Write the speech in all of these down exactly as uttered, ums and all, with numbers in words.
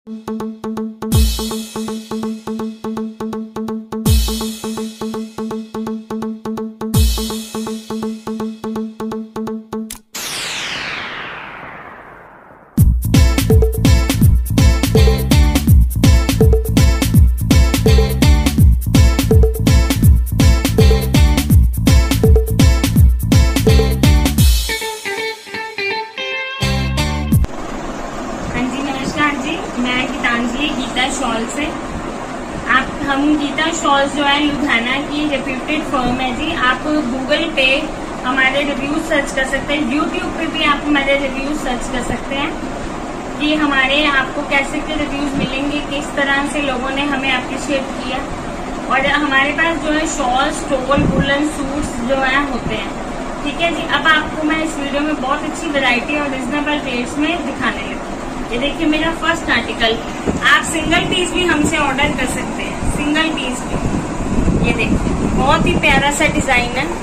Gita shawl से आप हम गीता शॉल्स जो है लुधियाना की रेप्यूटेड फर्म है जी। आप गूगल पे हमारे रिव्यूज सर्च कर सकते हैं, यूट्यूब पे भी आप हमारे रिव्यूज सर्च कर सकते हैं कि हमारे आपको कैसे के रिव्यूज मिलेंगे, किस तरह से लोगों ने हमें अप्रिशिएट किया। और हमारे पास जो है शॉल, स्टोल, वुलन सूट्स जो है होते हैं। ठीक है जी। अब आपको मैं इस वीडियो में बहुत अच्छी वैरायटी और रिजनेबल रेट्स में दिखाने लगी। ये देखिए मेरा फर्स्ट आर्टिकल। आप सिंगल पीस भी हमसे ऑर्डर कर सकते हैं, सिंगल पीस भी। ये देखिए बहुत ही प्यारा सा डिजाइन है,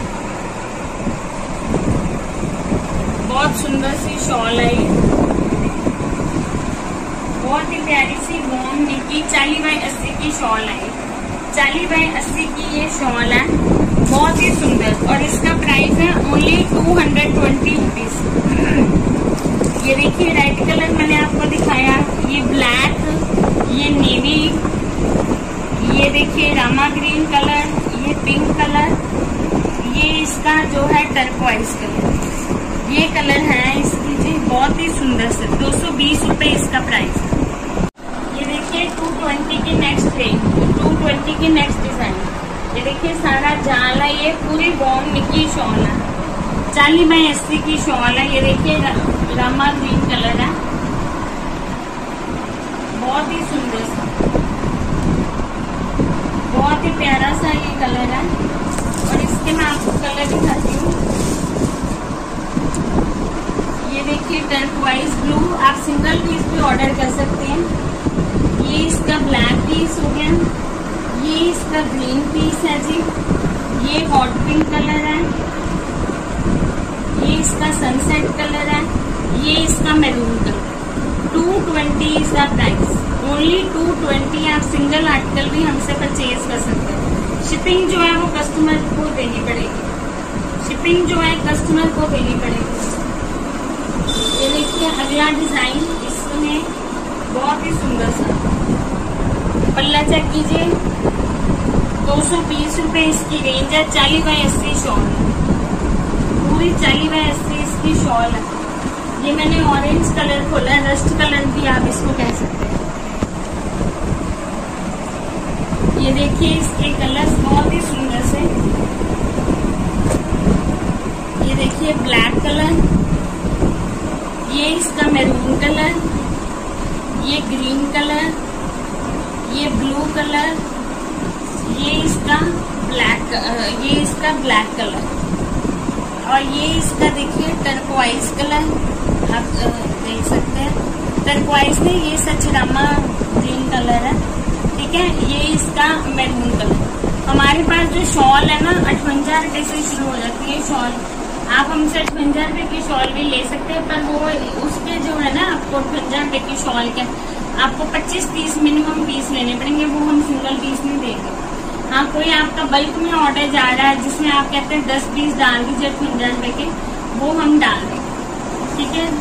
बहुत सुंदर सी शॉल है। ये बहुत ही प्यारी सी वॉर्म की चालीस बाई अस्सी की शॉल है। चालीस बाई अस्सी की ये शॉल है, बहुत ही सुंदर। और इसका प्राइस है only two hundred twenty rupees. ये देखिए रेड कलर मैंने आपको दिखाया, ये ब्लैक, ये नेवी, ये देखिए रामा ग्रीन कलर, ये पिंक कलर, ये इसका जो है टर्कोइज कलर। ये कलर है इसकी जी, बहुत ही सुंदर से दो सौ बीस रुपए इसका प्राइस है। ये देखिए टू ट्वेंटी की नेक्स्ट रेंज, टू ट्वेंटी की नेक्स्ट डिजाइन। ये देखिए सारा जाल है, ये पूरी वॉर्म निकी शॉल है, चालीस बाई अस्सी की शॉल है। ये देखिए रामा ग्रीन कलर है, बहुत ही सुंदर सा, बहुत ही प्यारा सा ये कलर है। और इसके मैं आपको कलर दिखाती हूँ। ये देखिए टर्कोइज ब्लू, आप सिंगल पीस भी ऑर्डर कर सकते हैं। ये इसका ब्लैक पीस हो गया, ये इसका ग्रीन पीस है जी, ये हॉट पिंक कलर है, ये इसका सनसेट कलर है, ये इसका maroon colour. Two twenty is the price, only two twenty. आप सिंगल आर्टिकल भी हमसे परचेज कर सकते हैं। शिपिंग जो है वो कस्टमर को देनी पड़ेगी, शिपिंग जो है कस्टमर को देनी पड़ेगी। ये देखिए अगला डिजाइन, इसमें बहुत ही सुंदर सा पल्ला चेक कीजिए, दो सौ बीस रुपए इसकी रेंज है। चालीस बाई अस्सी शॉल है, पूरी चालीस बाई अस्सी इसकी शॉल है। ये मैंने ऑरेंज कलर खोला है, रस्ट कलर भी आप इसको कह सकते हैं। ये देखिए इसके कलर्स बहुत ही सुंदर से। ये देखिए ब्लैक कलर, ये इसका मैरून कलर, ये ग्रीन कलर, ये ब्लू कलर, ये इसका ब्लैक, ये इसका ब्लैक कलर, और ये इसका देखिए टर्कोइज कलर, आप देख सकते हैं। टर्कोइज में ये सचरामा ग्रीन कलर है, ठीक है। ये इसका मैरून कलर। हमारे पास जो शॉल है ना अठवंजा रुपए से शुरू हो जाती है शॉल। आप हमसे अठवंजा रुपए की शॉल भी ले सकते हैं, पर वो उसके जो है ना आपको अठवंजा रुपए की शॉल के आपको पच्चीस तीस मिनिमम पीस लेने पड़ेंगे, वो हम सिंगल पीस नहीं देंगे। हाँ, कोई आपका बल्क में ऑर्डर जा रहा है जिसमें आप कहते हैं दस पीस डाल दीजिए अठवंजा रुपए के, वो हम डाल देंगे, ठीक है।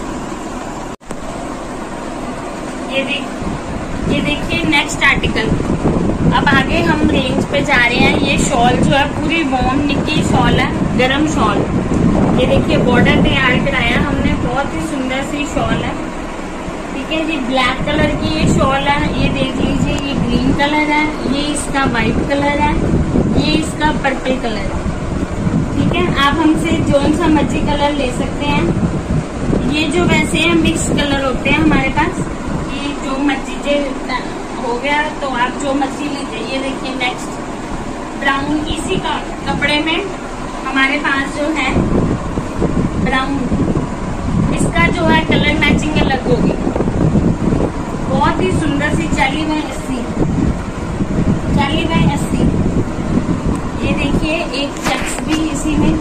ये देख ये देखिए नेक्स्ट आर्टिकल। अब आगे हम रेंज पे जा रहे हैं। ये शॉल जो है पूरी वॉर्म निकी शॉल है, गरम शॉल। ये देखिए बॉर्डर तैयार कराया हमने, बहुत ही सुंदर सी शॉल है, ठीक है जी। ब्लैक कलर की ये शॉल है, ये देख लीजिए, ये ग्रीन कलर है, ये इसका व्हाइट कलर है, ये इसका पर्पल कलर है, ठीक है। आप हमसे जोन सा मर्जी कलर ले सकते हैं। ये जो वैसे हैं मिक्स कलर होते हैं हमारे पास, ये जो मर्जी हो गया तो आप जो मर्जी लीजिए। ये देखिए नेक्स्ट ब्राउन, इसी का कपड़े में हमारे पास जो है ब्राउन, इसका जो है कलर मैचिंग अलग होगी, बहुत ही सुंदर सी चालीस बाई अस्सी, चालीस बाई अस्सी। ये देखिए एक चेक्स भी इसी में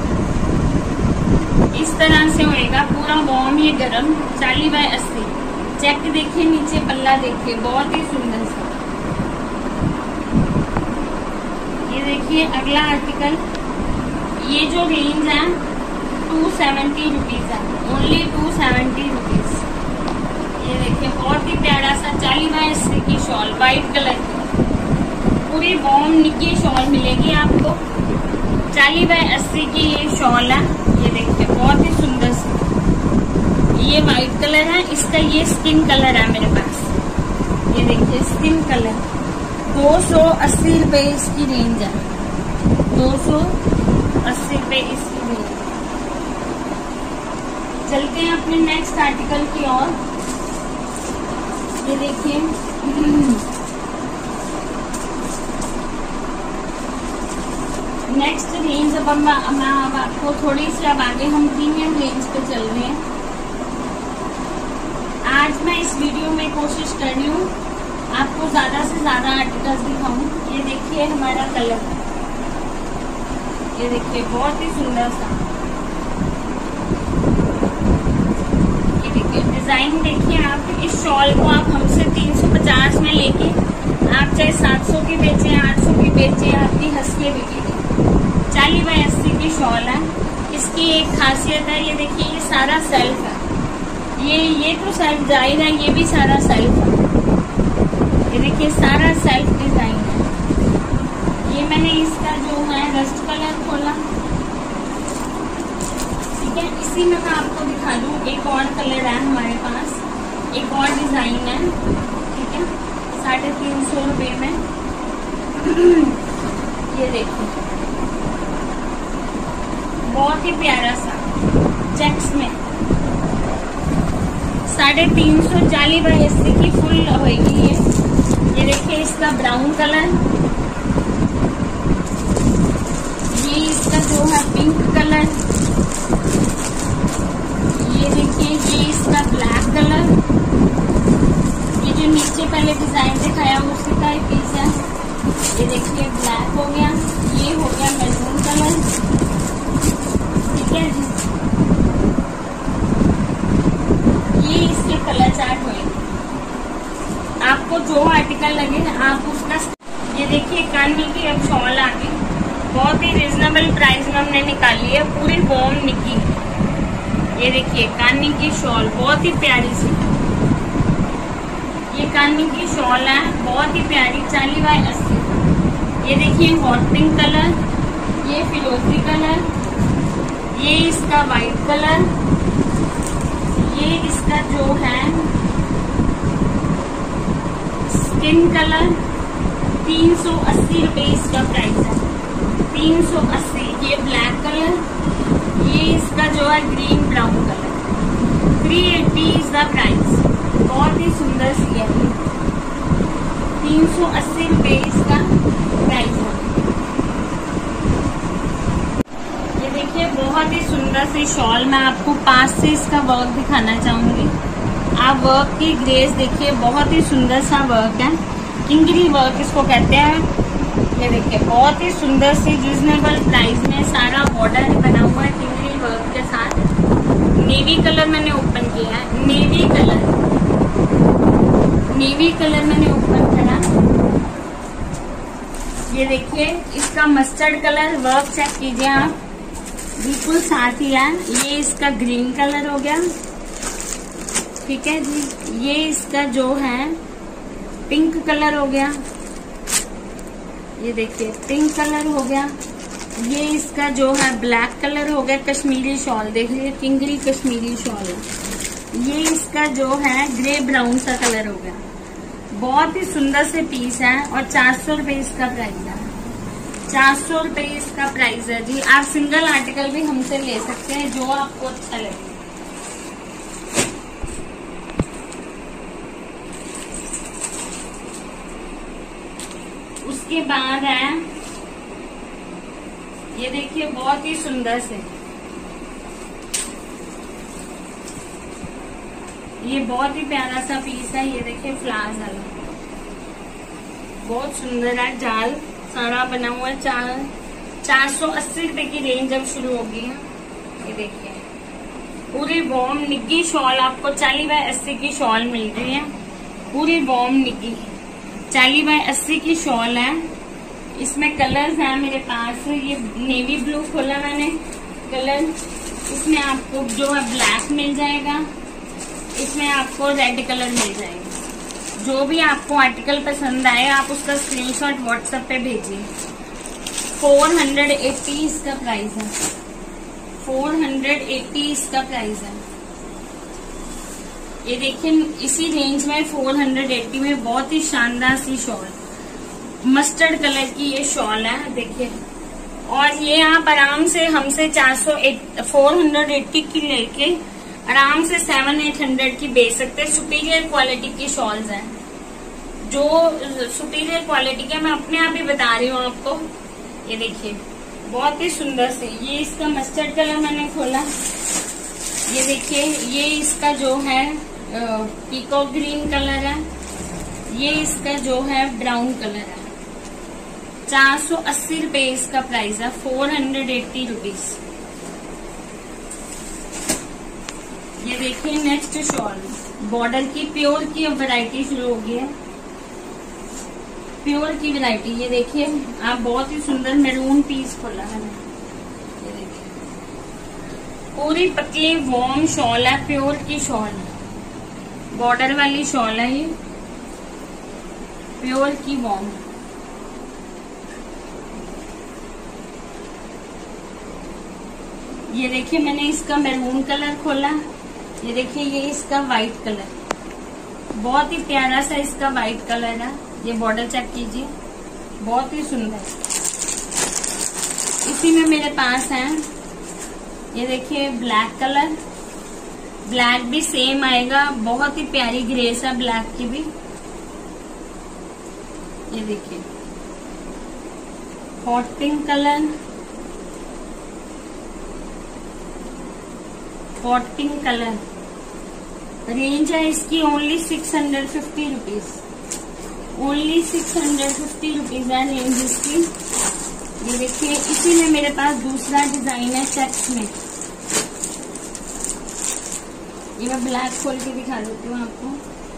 इस तरह से होएगा, पूरा वॉर्म, ये गरम, चालीस बाई अस्सी। चेक देखिए, नीचे पल्ला देखिए, बहुत ही सुंदर सा। ये देखिए अगला आर्टिकल, ये जो रेंज है टू सेवेंटी रुपीज है, ओनली टू सेवेंटी रुपीज। ये देखिए बहुत ही प्यारा सा चालीस बाई अस्सी की शॉल, व्हाइट कलर की, पूरी बॉम निकी शॉल मिलेगी आपको। चालीस बाई अस्सी की ये शॉल है। ये देखिए बहुत ही सुंदर सी, ये व्हाइट कलर है, इसका ये स्किन कलर है मेरे पास। ये देखिए स्किन कलर, दो सौ अस्सी रुपए इसकी रेंज है, दो सौ अस्सी रुपए इसकी रेंज। चलते हैं अपने नेक्स्ट आर्टिकल की ओर। ये देखिए नेक्स्ट रेंज, अब मैं अब आपको थोड़ी सी, अब आगे हम प्रीमियम रेंज पे चल रहे हैं। आज मैं इस वीडियो में कोशिश कर रही हूँ आपको ज्यादा से ज्यादा आर्टिकल्स दिखाऊं। ये देखिए हमारा कलर, ये देखिए बहुत ही सुंदर सा, ये देखिए डिजाइन देखिए आप। इस शॉल को आप हमसे तीन सौ पचास में लेके आप चाहे सात सौ की बेचे, आठ सौ की बेचे, आपकी हंस के बिकेगी। चालीस बाई अस्सी की शॉल है। इसकी एक खासियत है, ये देखिए ये सारा सेल्फ है, ये ये तो सेल्फ जाहिर है, ये भी सारा सेल्फ है। ये देखिए सारा सेल्फ डिजाइन है। ये मैंने इसका जो है रस्ट कलर खोला, ठीक है। इसी में मैं आपको दिखा दूं, एक और कलर है हमारे पास, एक और डिजाइन है, ठीक है, साढ़े तीन सौ रुपये में। ये देखिए बहुत ही प्यारा सा चेक्स में, साढ़े तीन सौ चालीस बाई अस्सी की फुल होगी ये। ये देखिए इसका ब्राउन कलर, ये इसका जो है पिंक कलर, ये देखिए ये इसका ब्लैक कलर, ये जो नीचे पहले डिजाइन दिखाया उसी का ही पीस है। ये देखिए ब्लैक हो गया, ये हो गया मैरून कलर, ठीक है जी। ये इसके कलर चार्ट हुए, आपको जो आर्टिकल लगे आप उसका। ये देखिए कान्ही की अब शॉल आ गई, बहुत ही रिजनेबल प्राइस में हमने निकाली है, पूरी बॉम निकी। ये देखिए कान्ही की शॉल बहुत ही प्यारी सी, ये कान्ही की शॉल है बहुत ही प्यारी, चालीस बाई अस्सी। ये देखिए हॉट पिंक कलर, ये फिरोजी कलर, ये इसका व्हाइट कलर, ये इसका जो है स्किन कलर। तीन सौ अस्सी रुपये इसका प्राइस है, तीन सौ अस्सी। ये ब्लैक कलर, ये इसका जो है green brown colour, three eighty is the price. बहुत ही सुंदर सी है, तीन सौ अस्सी रुपये इसका प्राइस है। ये देखिए बहुत ही सुंदर सी शॉल, मैं आपको पास से इसका वर्क दिखाना चाहूंगी। आप वर्क की ग्रेस देखिए, बहुत ही सुंदर सा वर्क है, किंगरी वर्क इसको कहते हैं। ये देखिए बहुत ही सुंदर सी रिजनेबल प्राइस में सारा बॉर्डर बना हुआ है किंगरी वर्क के साथ। नेवी कलर मैंने ओपन किया है, नेवी कलर, नेवी कलर मैंने ओपन करा। ये देखिए इसका मस्टर्ड कलर वर्क चेक कीजिए आप, बिल्कुल साथ ही है। ये इसका ग्रीन कलर हो गया, ठीक है जी। ये इसका जो है पिंक कलर हो गया, ये देखिए पिंक कलर हो गया। ये इसका जो है ब्लैक कलर हो गया, कश्मीरी शॉल देख लीजिए, किंगरी कश्मीरी शॉल है। ये इसका जो है ग्रे ब्राउन सा कलर हो गया, बहुत ही सुंदर से पीस है और चार सौ रुपये इसका प्राइस है, चार सौ रुपये इसका प्राइस है जी। आप सिंगल आर्टिकल भी हमसे ले सकते हैं जो आपको अच्छा लगे। उसके बाद है ये देखिए बहुत ही सुंदर से, ये बहुत ही प्यारा सा पीस है। ये देखिए फ्लावर्स वाला, बहुत सुंदर है, जाल सारा बना हुआ है। चार चार सौ अस्सी रुपए की रेंज अब शुरू होगी है। ये देखिए पूरी वॉर्म निग्गी शॉल आपको चालीस बाय अस्सी की शॉल मिल रही है। पूरी वॉर्म निग्गी चालीस बाय अस्सी की शॉल है। इसमें कलर्स हैं मेरे पास। ये नेवी ब्लू खोला मैंने कलर। इसमें आपको जो है ब्लैक मिल जाएगा। इसमें आपको रेड कलर मिल जाएगा। जो भी आपको आर्टिकल पसंद आए आप उसका स्क्रीनशॉट व्हाट्सएप पे भेजिए। फोर हंड्रेड एट्टी इसका प्राइस है। फोर हंड्रेड एट्टी इसका प्राइस है। ये देखिए इसी रेंज में फोर हंड्रेड एट्टी में बहुत ही शानदार सी शॉल, मस्टर्ड कलर की ये शॉल है। देखिए, और ये आप आराम से हमसे चार सौ फोर हंड्रेड एट्टी की लेके आराम से सेवन एट हंड्रेड की बेच सकते हैं। सुपीरियर क्वालिटी की शॉल्स हैं। जो सुपीरियर क्वालिटी के मैं अपने आप ही बता रही हूँ आपको। ये देखिए बहुत ही सुंदर से, ये इसका मस्टर्ड कलर मैंने खोला। ये देखिए ये इसका जो है पीकॉक ग्रीन कलर है। ये इसका जो है ब्राउन कलर है। चार सौ अस्सी रुपए इसका प्राइस है। Four hundred eighty rupees. ये देखिए नेक्स्ट शॉल बॉर्डर की प्योर की वैरायटी शुरू हो गई है। प्योर की वैरायटी ये देखिए आप, बहुत ही सुंदर मैरून पीस खोला है। ये देखिए पूरी पतली वॉर्म शॉल है, प्योर की शॉल है, बॉर्डर वाली शॉल है। ये प्योर की वॉर्म। ये देखिए मैंने इसका मैरून कलर खोला। ये देखिए ये इसका व्हाइट कलर, बहुत ही प्यारा सा इसका व्हाइट कलर है। ये बॉर्डर चेक कीजिए, बहुत ही सुंदर। इसी में मेरे पास है ये देखिए ब्लैक कलर। ब्लैक भी सेम आएगा, बहुत ही प्यारी ग्रेस है ब्लैक की भी। ये देखिए hot pink colour, hot pink colour. Range है इसकी only six hundred fifty rupees. Only six hundred fifty rupees है रेंज इसकी। ये देखिए इसी में मेरे पास दूसरा डिजाइन है चेक्स में। ये मैं ब्लैक खोल के दिखा देती हूँ आपको।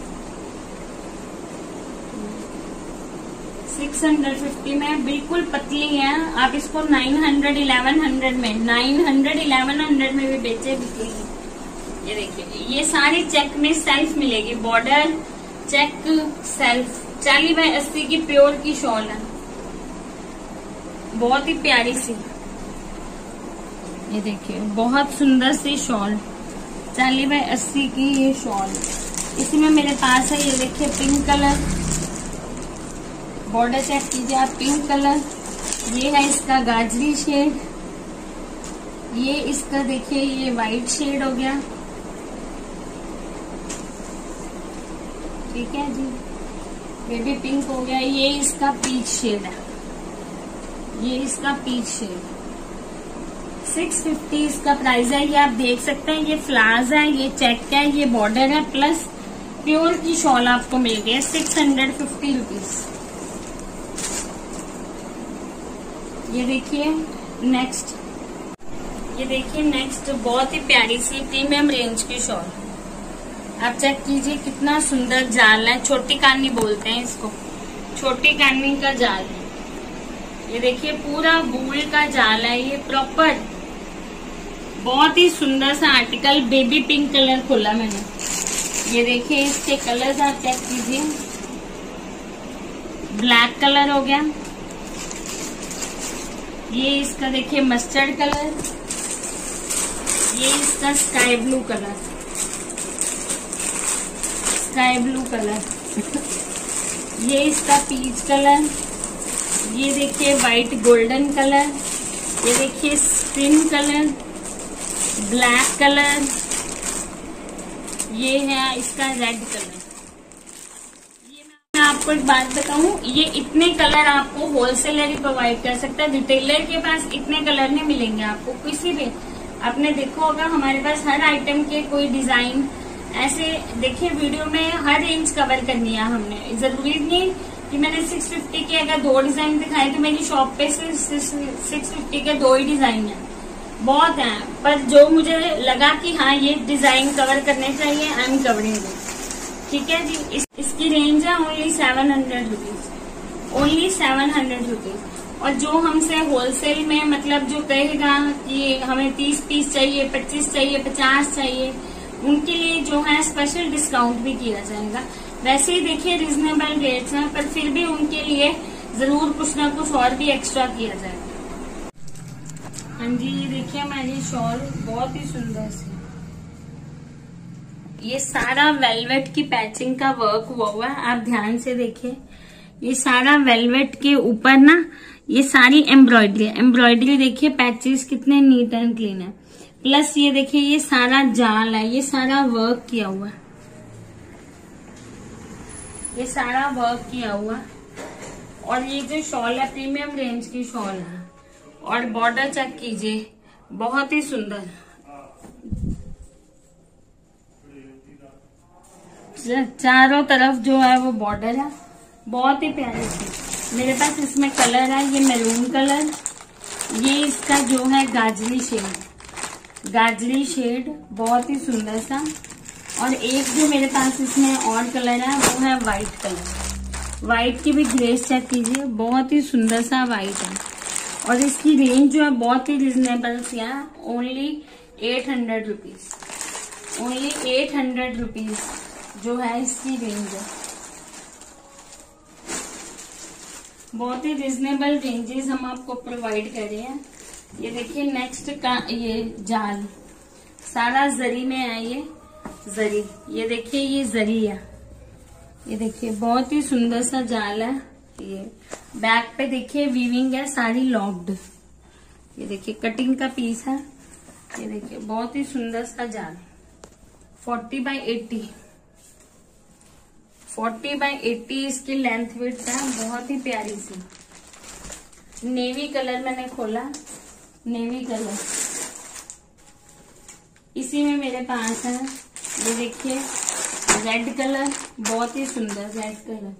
सिक्स हंड्रेड फिफ्टी में बिल्कुल पतली है। आप इसको नाइन हंड्रेड इलेवन हंड्रेड में नाइन हंड्रेड इलेवन हंड्रेड में भी बेचे बिकेगी। ये देखिए ये सारी चेक में सेल्फ मिलेगी। बॉर्डर चेक सेल्फ चालीस बाय अस्सी की प्योर की शॉल है, बहुत ही प्यारी सी। ये देखिए बहुत सुंदर सी शॉल, चालीस बाय अस्सी की ये शॉल। इसी में मेरे पास है ये देखिए पिंक कलर। बॉर्डर चेक कीजिए आप, पिंक कलर। ये है इसका गाजरी शेड। ये इसका देखिए ये वाइट शेड हो गया। ठीक है जी, बेबी पिंक हो गया। ये इसका पीच शेड है। ये इसका पीच शेड सिक्स फिफ्टी इसका प्राइस है। ये आप देख सकते हैं, ये फ्लावर्स है, ये चेक है, ये बॉर्डर है, प्लस प्योर की शॉल आपको मिल गई है सिक्स हंड्रेड फिफ्टी रुपीज। ये देखिए नेक्स्ट, ये देखिए नेक्स्ट बहुत ही प्यारी सी प्रीमियम रेंज की शॉल। आप चेक कीजिए कितना सुंदर जाल है। छोटी कानी बोलते हैं इसको, छोटी कानी का जाल है। ये देखिए पूरा वूल का जाल है। ये प्रॉपर बहुत ही सुंदर सा आर्टिकल। बेबी पिंक कलर खोला मैंने। ये देखिए इसके कलर्स आप चेक कीजिए। ब्लैक कलर हो गया। ये इसका देखिए मस्टर्ड कलर। ये इसका sky blue colour, sky blue colour. ये इसका पीच कलर। ये देखिए वाइट गोल्डन कलर। ये देखिए स्किन कलर, ब्लैक कलर। ये है इसका रेड कलर। ये मैं आपको एक बात बताऊं, ये इतने कलर आपको होलसेलर ही प्रोवाइड कर सकता है। रिटेलर के पास इतने कलर नहीं मिलेंगे आपको किसी भी। आपने देखो होगा हमारे पास हर आइटम के कोई डिजाइन ऐसे। देखिए वीडियो में हर रेंज कवर करनी है हमने। जरूरी नहीं कि मैंने सिक्स फिफ्टी के अगर दो डिजाइन दिखाए तो मेरी शॉप पे सिर्फ सिक्स फिफ्टी के दो ही डिजाइन है। बहुत है, पर जो मुझे लगा कि हाँ ये डिजाइन कवर करने चाहिए, आई एम कवरिंग इट। ठीक है जी। इस, इसकी रेंज है only seven hundred rupees, only seven hundred rupees. और जो हमसे होलसेल में मतलब जो कहेगा कि हमें तीस पीस चाहिए, पच्चीस चाहिए, पचास चाहिए, उनके लिए जो है स्पेशल डिस्काउंट भी किया जाएगा। वैसे ही देखिए रिजनेबल रेट्स हैं, पर फिर भी उनके लिए जरूर कुछ ना कुछ और भी एक्स्ट्रा किया जाएगा। हाँ जी, ये देखिए हमारी शॉल बहुत ही सुंदर सी, ये सारा वेलवेट की पैचिंग का वर्क हुआ हुआ है। आप ध्यान से देखिए, ये सारा वेलवेट के ऊपर ना ये सारी एम्ब्रॉयडरी एम्ब्रॉयडरी देखिए, पैचेस कितने नीट एंड क्लीन है। प्लस ये देखिए ये सारा जाल है, ये सारा वर्क किया हुआ है, ये सारा वर्क किया हुआ। और ये जो शॉल है प्रीमियम रेंज की शॉल है। और बॉर्डर चेक कीजिए, बहुत ही सुंदर, चारों तरफ जो है वो बॉर्डर है, बहुत ही प्यारी सी। मेरे पास इसमें कलर है, ये मैरून कलर, ये इसका जो है गाजरी शेड, गाजरी शेड बहुत ही सुंदर सा। और एक जो मेरे पास इसमें और कलर है वो है व्हाइट कलर, व्हाइट की भी ग्रेस चेक कीजिए, बहुत ही सुंदर सा व्हाइट है। और इसकी रेंज जो है बहुत ही रिजनेबल सी है, only eight hundred rupees, only eight hundred rupees जो है इसकी रेंज है। बहुत ही रिजनेबल रेंजेस हम आपको प्रोवाइड कर रहे हैं। ये देखिए नेक्स्ट का ये जाल सारा जरी में है, ये जरी, ये देखिए ये जरी है, ये देखिए बहुत ही सुंदर सा जाल है। ये बैक पे देखिए वीविंग है, सारी लॉक्ड, ये देखिए कटिंग का पीस है, ये देखिए बहुत ही सुंदर सा जाल। Forty by eighty, forty by eighty इसकी लेंथ विड्थ है, बहुत ही प्यारी सी। नेवी कलर मैंने खोला, नेवी कलर इसी में मेरे पास है। ये देखिए रेड कलर, बहुत ही सुंदर रेड कलर।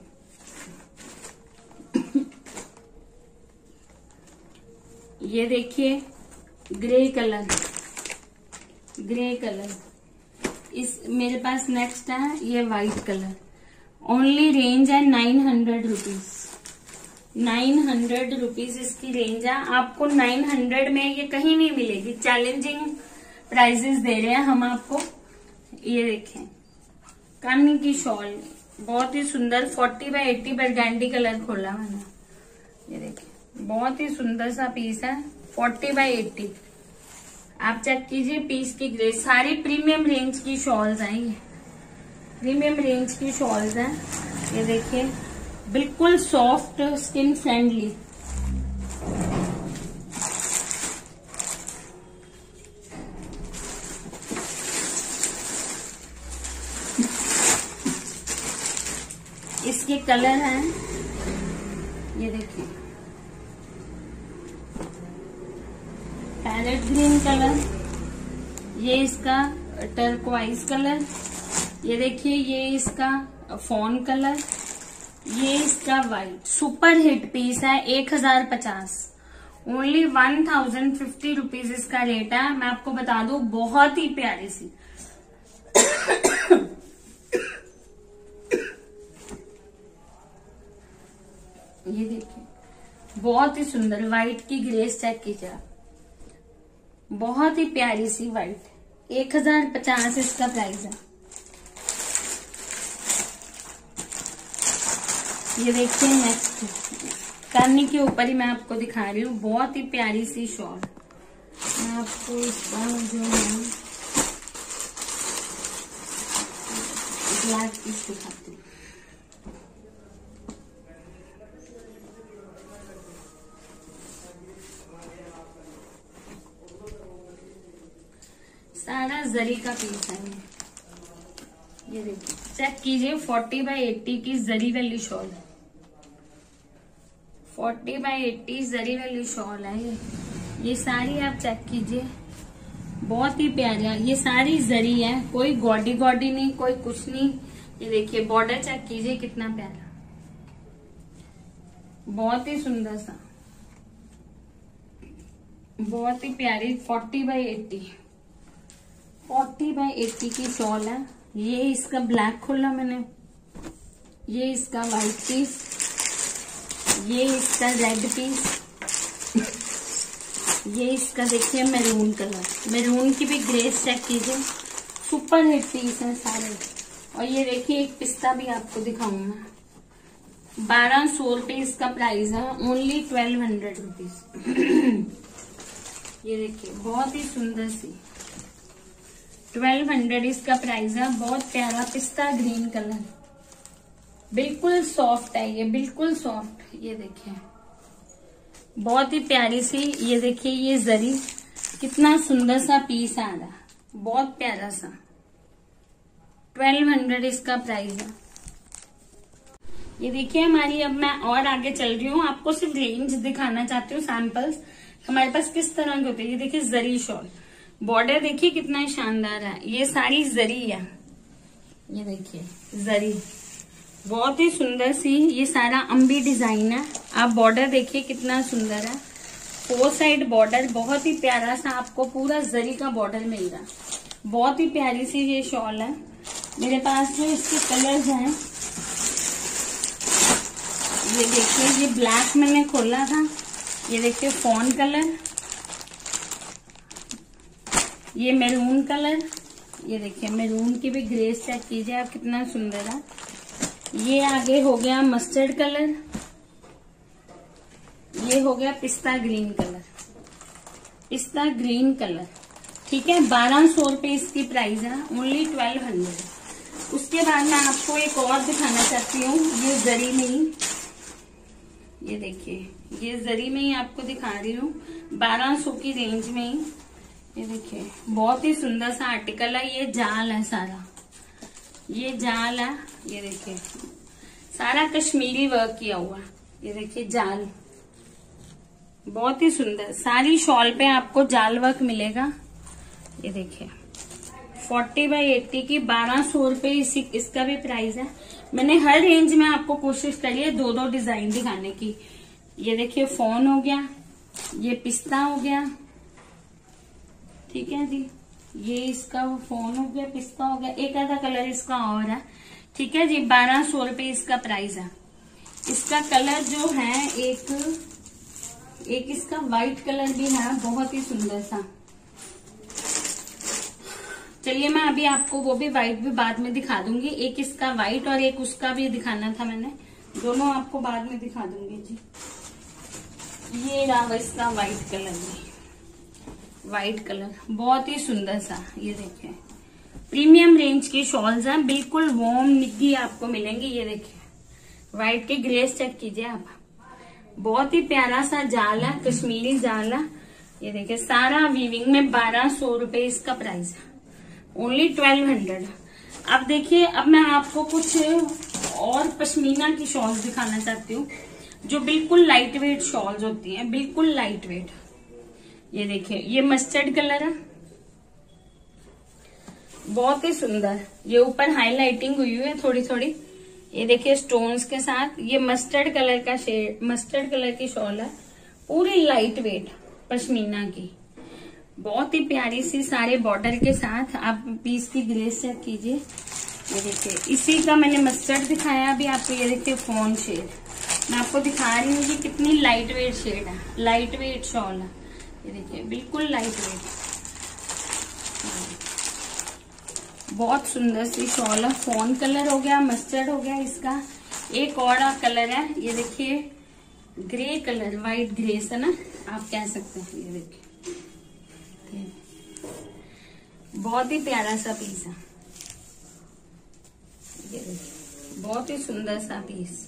ये देखिए ग्रे कलर, ग्रे कलर। इस मेरे पास नेक्स्ट है ये व्हाइट कलर। ओनली रेंज है nine hundred rupees, nine hundred rupees इसकी रेंज है। आपको नाइन हंड्रेड में ये कहीं नहीं मिलेगी, चैलेंजिंग प्राइजेस दे रहे हैं हम आपको। ये देखें कानी की शॉल, बहुत ही सुंदर, forty by eighty burgundy colour खोला मैंने। ये देखिए बहुत ही सुंदर सा पीस है, फोर्टी बाई एट्टी। आप चेक कीजिए पीस की ग्रेस, सारी प्रीमियम रेंज की शॉल्स हैं, ये प्रीमियम रेंज की शॉल्स हैं। ये देखिए बिल्कुल सॉफ्ट, स्किन फ्रेंडली। इसके कलर हैं, ये देखिए पैरेट ग्रीन कलर, ये इसका टर्कोइज कलर, ये देखिए ये इसका फॉन कलर, ये इसका व्हाइट। सुपर हिट पीस है, एक हजार पचास, only one thousand fifty rupees इसका रेट है। मैं आपको बता दूं बहुत ही प्यारी सी। ये देखिए बहुत ही सुंदर व्हाइट की ग्रेस चेक कीजिए, बहुत ही प्यारी सी व्हाइट, एक हजार पचास इसका प्राइस है। ये देखिए नेक्स्ट करनी के ऊपर ही मैं आपको दिखा रही हूँ, बहुत ही प्यारी सी शॉल। मैं आपको इसका जो है ब्लैक पीस दिखाती हूँ। सारा जरी का पीस है ये। ये देखिए चेक कीजिए, फोर्टी बाई एट्टी की जरी वाली शॉल है, फोर्टी बाई एट्टी जरी वाली शॉल है ये। ये सारी आप चेक कीजिए, बहुत ही प्यारी है, ये सारी जरी है, कोई गॉडी गॉडी नहीं, कोई कुछ नहीं। ये देखिए बॉर्डर चेक कीजिए कितना प्यारा, बहुत ही सुंदर सा। बहुत ही प्यारी forty by eighty forty by eighty की शॉल है। ये इसका ब्लैक खोला मैंने, ये इसका व्हाइट पीस, ये इसका रेड पीस, ये इसका देखिए मैरून कलर, मैरून की भी ग्रेस चेक कीजिए, सुपर हिट पीस है सारे। और ये देखिए एक पिस्ता भी आपको दिखाऊं मैं, बारह सौ रुपये इसका प्राइस है, ओनली ट्वेल्व हंड्रेड रुपीज। ये देखिए बहुत ही सुंदर सी ट्वेल्व हंड्रेड इसका प्राइस है। बहुत प्यारा पिस्ता ग्रीन कलर, बिल्कुल सॉफ्ट है ये, बिल्कुल सॉफ्ट। ये देखिए बहुत ही प्यारी सी, ये देखिए ये जरी, कितना सुंदर सा पीस आ रहा है, बहुत प्यारा सा। ट्वेल्व हंड्रेड इसका प्राइस है। ये देखिए हमारी, अब मैं और आगे चल रही हूँ, आपको सिर्फ रेंज दिखाना चाहती हूँ, सैंपल्स हमारे पास किस तरह के होते हैं। ये देखिए जरी शॉल, बॉर्डर देखिए कितना शानदार है, ये सारी जरी है, ये देखिए जरी, बहुत ही सुंदर सी, ये सारा अम्बी डिजाइन है। आप बॉर्डर देखिए कितना सुंदर है, फोर साइड बॉर्डर, बहुत ही प्यारा सा आपको पूरा जरी का बॉर्डर मिल रहा है। बहुत ही प्यारी सी ये शॉल है। मेरे पास जो इसके कलर्स हैं, ये देखिए ये ब्लैक मैंने खोला था, ये देखिए फॉन कलर, ये मैरून कलर, ये देखिए मैरून की भी ग्रेस चेक कीजिए आप, कितना सुंदर है। ये आगे हो गया मस्टर्ड कलर, ये हो गया पिस्ता ग्रीन कलर, पिस्ता ग्रीन कलर, ठीक है। बारह सौ रुपये इसकी प्राइस है, ओनली ट्वेल्व हंड्रेड। उसके बाद मैं आपको एक और दिखाना चाहती हूँ, ये जरी में ही, ये देखिए ये जरी में ही आपको दिखा रही हूँ, बारह सौ की रेंज में ही। ये देखिए बहुत ही सुंदर सा आर्टिकल है, ये जाल है सारा, ये जाल है, ये देखिए सारा कश्मीरी वर्क किया हुआ, ये देखिए जाल, बहुत ही सुंदर। सारी शॉल पे आपको जाल वर्क मिलेगा। ये देखिए फोर्टी बाई एट्टी की बारह सौ रुपये इसी इसका भी प्राइस है। मैंने हर रेंज में आपको कोशिश करी है दो दो डिजाइन दिखाने की। ये देखिए फोन हो गया, ये पिस्ता हो गया, ठीक है जी, ये इसका फोन हो गया, पिस्ता हो गया, एक आधा कलर इसका और है, ठीक है जी। बारह सौ रुपये इसका प्राइस है। इसका कलर जो है एक एक इसका व्हाइट कलर भी है, बहुत ही सुंदर सा। चलिए मैं अभी आपको वो भी व्हाइट भी बाद में दिखा दूंगी, एक इसका व्हाइट और एक उसका भी दिखाना था मैंने, दोनों आपको बाद में दिखा दूंगी जी। ये रहा इसका व्हाइट कलर भी, व्हाइट कलर बहुत ही सुंदर सा। ये देखिए प्रीमियम रेंज की शॉल्स हैं, बिल्कुल वॉर्म निग्गी आपको मिलेंगी। ये देखिए व्हाइट के ग्रेस चेक कीजिए आप, बहुत ही प्यारा सा जाल है, कश्मीरी जाल है। ये देखिए सारा वीविंग में बारह सौ रुपये इसका प्राइस है, ओनली ट्वेल्व हंड्रेड। अब देखिए अब मैं आपको कुछ और पश्मीना की शॉल्स दिखाना चाहती हूँ, जो बिल्कुल लाइट वेट शॉल्स होती हैं, बिल्कुल लाइट वेट। ये देखिए ये मस्टर्ड कलर है, बहुत ही सुंदर, ये ऊपर हाईलाइटिंग हुई हुई है थोड़ी थोड़ी, ये देखिए स्टोन्स के साथ। ये मस्टर्ड कलर का शेड, मस्टर्ड कलर की शॉल है, पूरी लाइट वेट पश्मीना की, बहुत ही प्यारी सी, सारे बॉर्डर के साथ। आप पीस की ग्रेस चेक कीजिए। ये देखिए इसी का मैंने मस्टर्ड दिखाया अभी आपको, ये देखिए फोन शेड मैं आपको दिखा रही हूँ, कि कितनी लाइट वेट शेड है, लाइट वेट शॉल है। ये देखिए बिल्कुल लाइट वेट, बहुत सुंदर सी शॉल है। फोन कलर हो गया, मस्टर्ड हो गया, इसका एक और कलर है, ये देखिए ग्रे कलर, व्हाइट ग्रेस है ना आप कह सकते हैं। ये देखिए बहुत ही प्यारा सा पीस है, ये देखिए बहुत ही सुंदर सा पीस,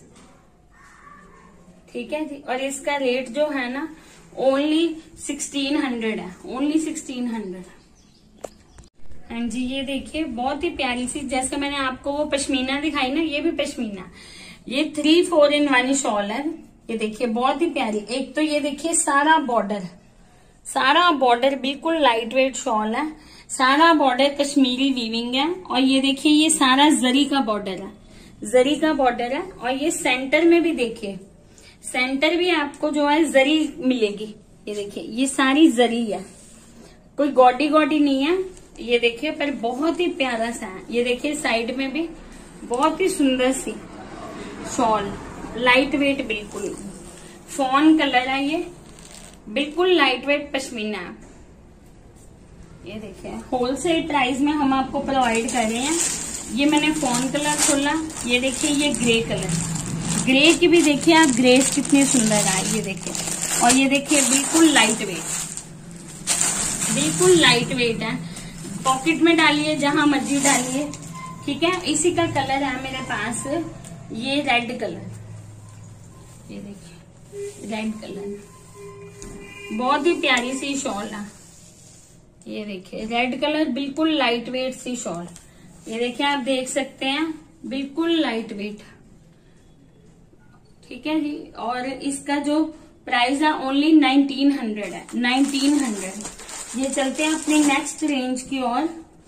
ठीक है जी। और इसका रेट जो है ना ओनली सिक्सटीन हंड्रेड है, ओनली सिक्सटीन हंड्रेड। हाँ जी ये देखिए बहुत ही प्यारी सी, जैसे मैंने आपको वो पश्मीना दिखाई ना, ये भी पश्मीना, ये three four in one shawl है। ये देखिए बहुत ही प्यारी। एक तो ये देखिए सारा बॉर्डर, सारा बॉर्डर बिल्कुल लाइट वेट शॉल है, सारा बॉर्डर कश्मीरी वीविंग है। और ये देखिए ये सारा जरी का बॉर्डर है, जरी का बॉर्डर है। और ये सेंटर में भी देखिए, सेंटर भी आपको जो है जरी मिलेगी, ये देखिए ये सारी जरी है, कोई गॉडी गॉडी नहीं है। ये देखिए पर बहुत ही प्यारा सा है। ये देखिए साइड में भी बहुत ही सुंदर सी शॉल, लाइट वेट, बिल्कुल फॉन कलर है ये, बिल्कुल लाइट वेट पश्मीना है। ये देखिए होलसेल प्राइस में हम आपको प्रोवाइड कर रहे हैं। ये मैंने फॉन कलर खोला, ये देखिए ये ग्रे कलर, ग्रे की भी देखिए आप ग्रेस कितनी सुंदर है। ये देखिए, और ये देखिए बिल्कुल लाइट वेट, बिल्कुल लाइट वेट है। पॉकेट में डालिए, जहां मर्जी डालिए, ठीक है। इसी का कलर है मेरे पास ये रेड कलर, ये देखिए रेड कलर, बहुत ही प्यारी सी शॉल है। ये देखिए रेड कलर, बिल्कुल लाइट वेट सी शॉल। ये देखिए आप देख सकते हैं, बिल्कुल लाइट वेट, ठीक है जी। और इसका जो प्राइस है ओनली नाइनटीन हंड्रेड है, नाइनटीन हंड्रेड। ये चलते हैं अपनी नेक्स्ट रेंज की ओर।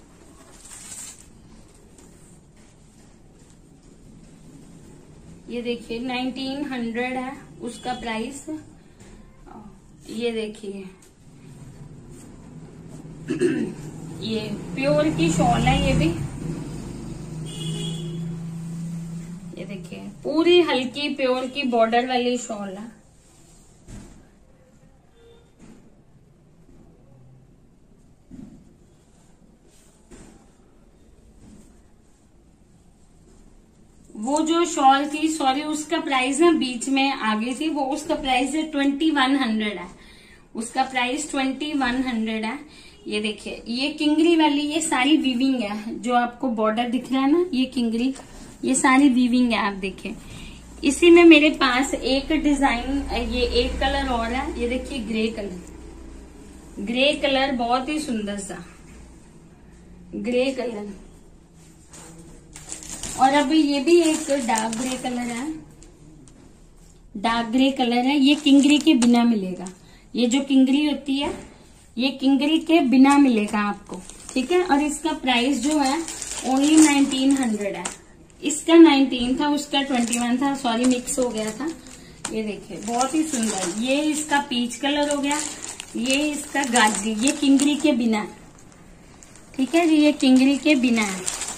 ये देखिए नाइनटीन हंड्रेड है उसका प्राइस। ये देखिए ये प्योर की शॉल है, ये भी ये देखिए पूरी हल्की प्योर की बॉर्डर वाली शॉल है। वो जो शॉल थी, सॉरी उसका प्राइस ना बीच में आ गई थी, वो उसका प्राइस है ट्वेंटी वन हंड्रेड है, उसका प्राइस ट्वेंटी वन हंड्रेड है। ये देखिए ये किंगरी वाली, ये सारी वीविंग है, जो आपको बॉर्डर दिख रहा है ना, ये किंगरी, ये सारी वीविंग है। आप देखिए इसी में मेरे पास एक डिजाइन, ये एक कलर और है। ये देखिए ग्रे कलर, ग्रे कलर बहुत ही सुंदर सा ग्रे कलर। और अभी ये भी एक डार्क ग्रे कलर है, डार्क ग्रे कलर है। ये किंगरी के बिना मिलेगा, ये जो किंगरी होती है ये किंगरी के बिना मिलेगा आपको, ठीक है। और इसका प्राइस जो है ओनली नाइनटीन हंड्रेड है। इसका नाइनटीन था, उसका ट्वेंटी वन था, सॉरी मिक्स हो गया था। ये देखिए बहुत ही सुंदर, ये इसका पीच कलर हो गया, ये इसका गाजरी, ये किंगरी के बिना, ठीक है जी, ये किंगरी के बिना है।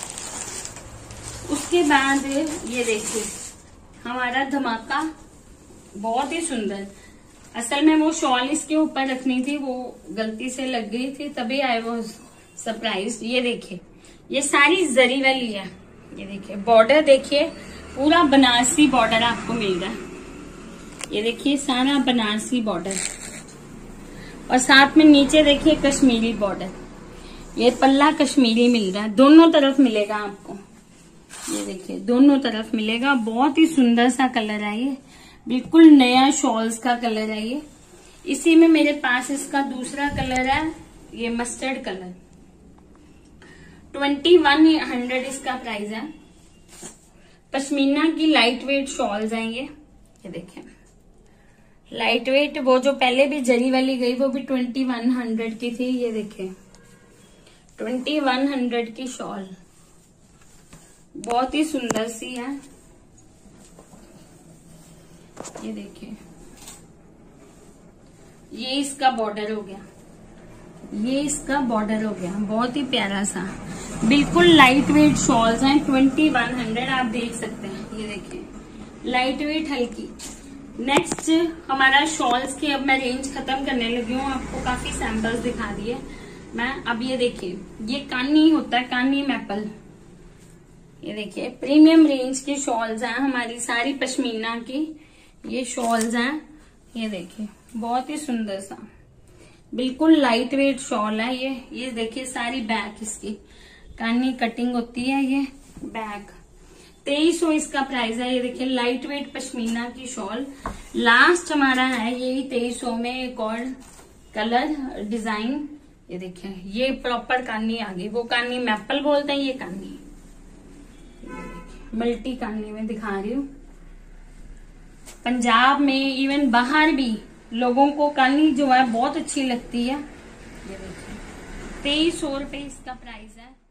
उसके बाद ये देखिए हमारा धमाका, बहुत ही सुंदर। असल में वो शॉल इसके ऊपर रखनी थी, वो गलती से लग गई थी, तभी आए वो सरप्राइज। ये देखिए ये सारी जरी वाली है। ये देखिए बॉर्डर देखिए, पूरा बनारसी बॉर्डर आपको मिल रहा है। ये देखिए सारा बनारसी बॉर्डर, और साथ में नीचे देखिए कश्मीरी बॉर्डर। ये पल्ला कश्मीरी मिल रहा है, दोनों तरफ मिलेगा आपको। ये देखिए दोनों तरफ मिलेगा, बहुत ही सुंदर सा कलर है ये, बिल्कुल नया शॉल्स का कलर है ये। इसी में मेरे पास इसका दूसरा कलर है, ये mustard colour, twenty one hundred इसका प्राइस है। पश्मीना की लाइट वेट शॉल्स हैं ये। ये देखिए लाइट वेट, वो जो पहले भी जरी वाली गई वो भी ट्वेंटी वन हंड्रेड की थी। ये देखिए ट्वेंटी वन हंड्रेड की शॉल, बहुत ही सुंदर सी है। ये देखिए ये इसका बॉर्डर हो गया, ये इसका बॉर्डर हो गया, बहुत ही प्यारा सा, बिल्कुल लाइट वेट शॉल्स हैं, ट्वेंटी वन हंड्रेड आप देख सकते हैं। ये देखिए लाइट वेट हल्की। नेक्स्ट हमारा शॉल्स की, अब मैं रेंज खत्म करने लगी हूँ, आपको काफी सैंपल्स दिखा दिए मैं। अब ये देखिए ये कानी होता है, कानी मैपल। ये देखिए प्रीमियम रेंज की शॉल्स हैं हमारी, सारी पश्मीना की ये शॉल्स हैं। ये देखिए बहुत ही सुंदर सा, बिल्कुल लाइट वेट शॉल है ये। ये देखिए सारी बैक इसकी कानी कटिंग होती है, ये बैक तेईस सौ इसका प्राइस है। ये देखिए लाइट वेट पश्मीना की शॉल। लास्ट हमारा है यही तेईस सौ में एक और कलर डिजाइन। ये देखिए ये प्रॉपर कानी आ गई, वो कानी मैपल बोलते हैं, ये कानी मल्टी कानी में दिखा रही हूँ। पंजाब में इवन बाहर भी लोगों को कानी जो है बहुत अच्छी लगती है। ये देखिए तेईस सौ रुपये इसका प्राइस है।